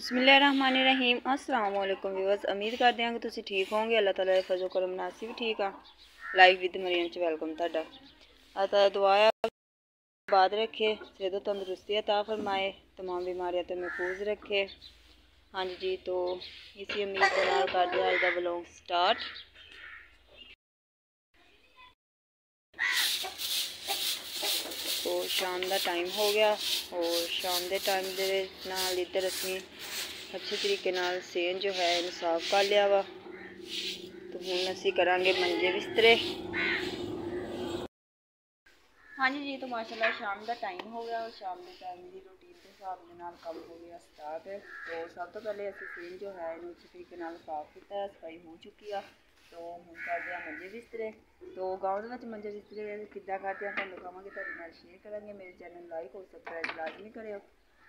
बिस्मिल्लाहिर्रहमानिर्रहीम। अस्सलाम वालेकुम व्यूअर्स, उम्मीद करते हैं कि तुसी ठीक होंगे। अल्लाह ताला दे फजल करम नाल भी ठीक आ। लाइव विद मरियम च वेलकम तुहाडा। अता दुआया बाद रखे, सेहत तंदुरुस्ती अता फरमाए, तमाम बीमारियां तो महफूज रखे। हाँ जी, तो इसी उम्मीद के नाल करदे अज दा व्लॉग स्टार्ट। तो शाम का टाइम हो गया और शाम के टाइम दे नाल इधर असी अच्छे तरीके नाल सेन जो है इन्हू साफ कर लिया वा। तो हुण असी करांगे मंजे बिस्तरे। हाँ जी, तो माशाल्लाह शाम का टाइम हो गया और शाम के टाइम की रूटीन के हिसाब के नाल काम हो गया स्टार्ट। तो सब तो पहले असी सेन जो है इन्हू अच्छे तरीके नाल साफ किया, सफाई हो चुकी आ। तो हुण करदे आ मंजे बिस्तरे। तो गाँव के मंजे बिस्तरे किद्दां करदे आ तुहानूं कहांगे, तुहाडे नाल शेयर करांगे। मेरे चैनल लाइक और सबसक्राइब लाजमी करियो।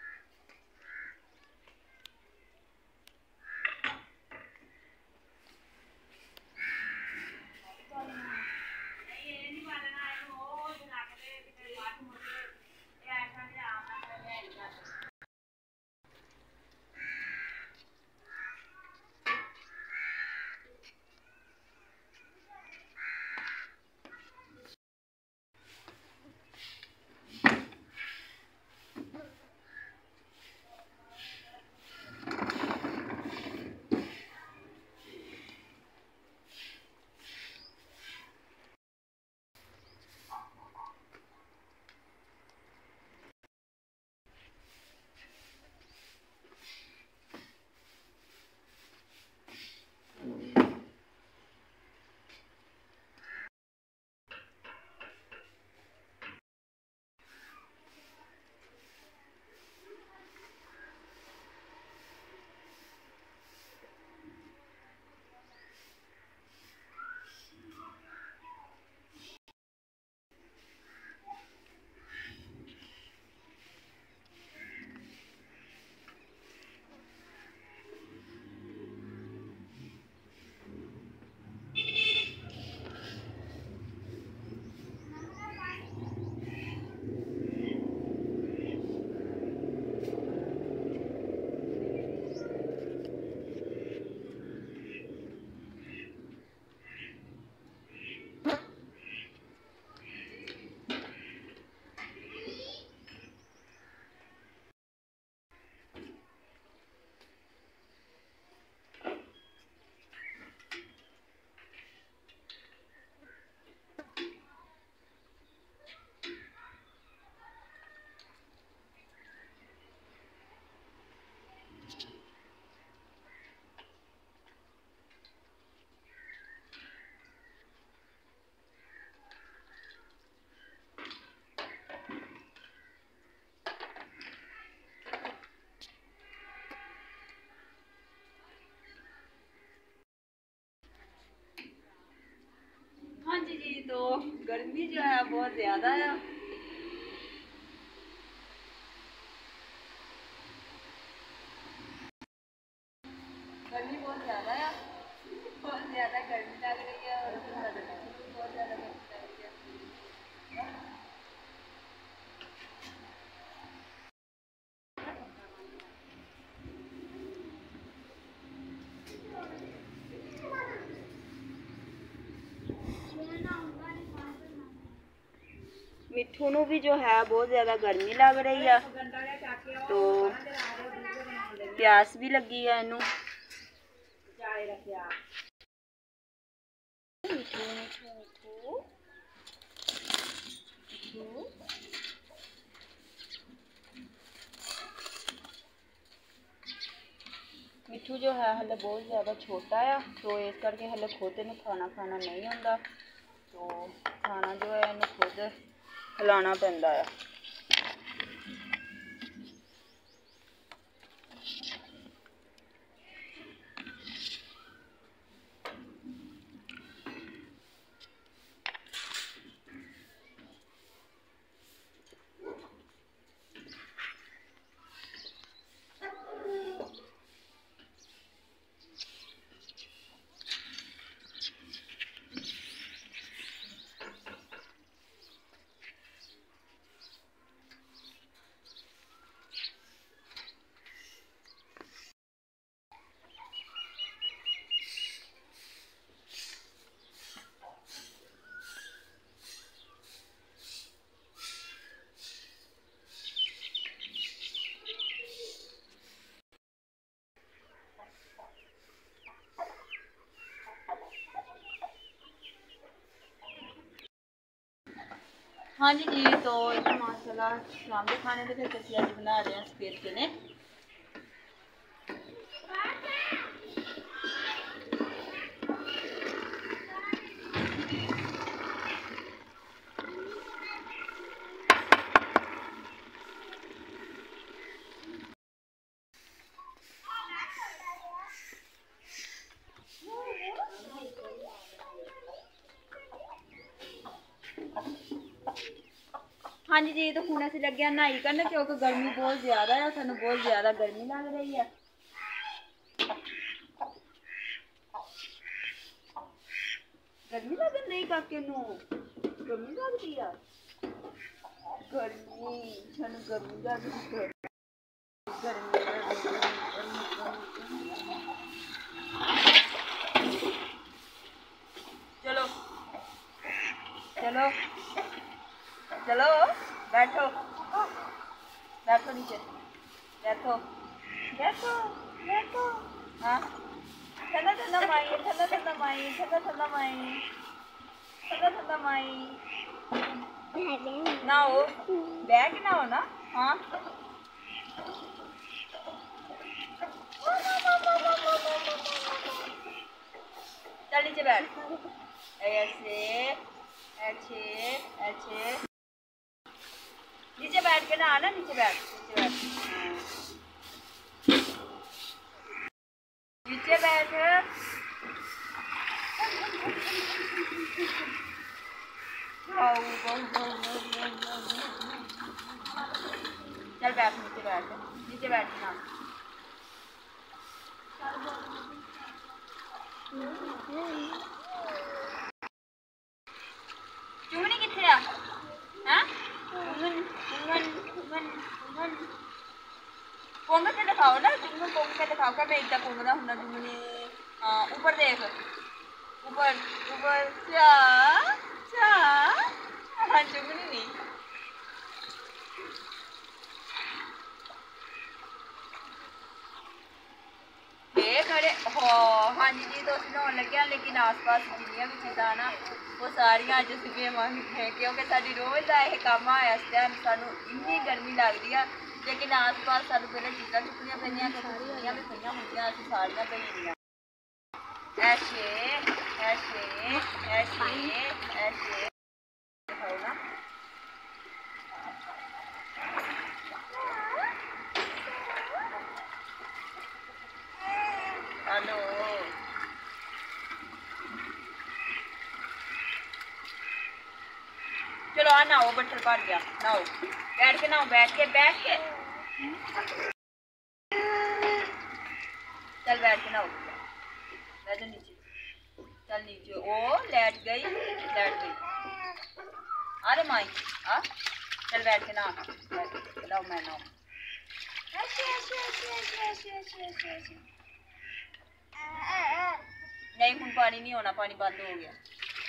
हाँ जी, तो गर्मी जो है बहुत ज़्यादा है। गर्मी बहुत ज़्यादा है, बहुत ज़्यादा गर्मी लग रही है और बहुत ज़्यादा गर्मी लग रही है। मिठू नू भी जो है बहुत ज़्यादा गर्मी लग रही है, तो प्यास भी लगी है इनू। मिठू मिठू मिठू मिठू मिठू जो है हले बहुत ज़्यादा छोटा है, तो इस करके हले खुद इन्हें खाना नहीं आता। तो खाना जो है इन्हें खुद खिलाना पैंदा है। हाँ जी तो इधर माशाल्लाह शाम के खाने के फिर ਅਸੀਂ ਅੱਜ बना रहे हैं सफेद चने। हाँ जी तो ਹੁਣ ਅਸੀਂ ਲੱਗੇ ਨਹਾਈ ਕਰਨ ਕਿਉਂਕਿ ਗਰਮੀ ਬਹੁਤ ਜ਼ਿਆਦਾ ਹੈ ਸਾਨੂੰ ਬਹੁਤ ਜ਼ਿਆਦਾ ਗਰਮੀ ਲੱਗ ਰਹੀ ਹੈ। ਗਰਮੀ ਲੱਗ ਰਹੀ ਕਾਕੇ ਨੂੰ ਗਰਮੀ ਲੱਗਦੀ ਆ ਗਰਮੀ ਸਾਨੂੰ ਗਰਮੀ ਲੱਗਦੀ ਗਰਮੀ चलो चलो चलो बैठो बैठो नीचे बैठो बैठो बैठो हाँ ठंडा ठंडा माई ठंडा ठंडा माई ठंडा ठंडा माई ठंडा ठंडा माई ना हो बैग ना हो ना हाँ चल नीचे बैठ ऐसे ऐसे ऐसे नीचे बैठ के ना आना नीचे बैठ नीचे बैठ चल बैठ नीचे बैठ ना चुमनी किथे आ हां पोंग के दिखाओ ना चुमनी पोंग के दिखाओ क्या मैं इतना पोंगदा हुन्ना चुमनी ऊपर देख ऊपर ऊपर चा चा हां चुमनी नहीं खड़े हो हाँ जी तो असं नहाने लगे लेकिन आस पास जिन्नियां भी चीज़ां ना वो सारियां अज असीं बेमानी है क्योंकि साडी रोज़ का यह काम आया इस टाइम सानू इन्नी गर्मी लगती है लेकिन आस पास सानू पहले चीज़ां चुकनियां पैंदियां चुकनियां भी पईयां होंदियां असीं सारियां भेजदियां ऐसे ऐसे ऐसे ऐसे दिखाओ ना हेलो चलो आ नहाओ बट्ठल भर गया नहाओ बैठ के नहाओ बैठ के चल बैठ के नहाओ बैठ नीचे चल नीचे ओ लेट गई अरे माई आ चल बैठ के नहा लाओ मैं नहाऊं नहीं हूँ पानी नहीं होना पानी बंद हो गया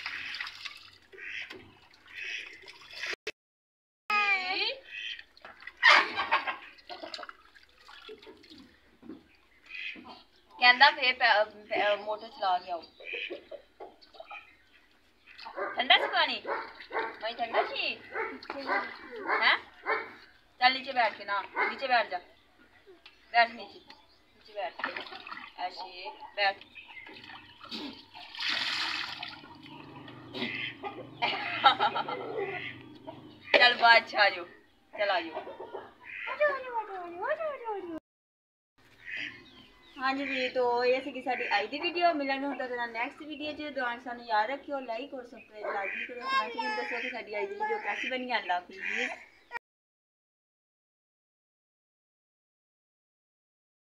कहना फिर मोटर चला गया ठंडा सी पानी मैं ठंडा सी है चल नीचे बैठ के ना नीचे बैठ जा बैठ नीचे बैठ ऐसे बैठ चल बाद आ जाओ चल आ जाओ हाँ जी तो ये सी साडी आई दी वीडियो मिलेंगे होता है नैक्सट वीडियो जो दुआ सानू याद रखियो लाइक और सब्सक्राइब लाजमी करो कमेंट में दसो कि साडी आई दी वीडियो कैसी बनी अल्लाह हाफिज़।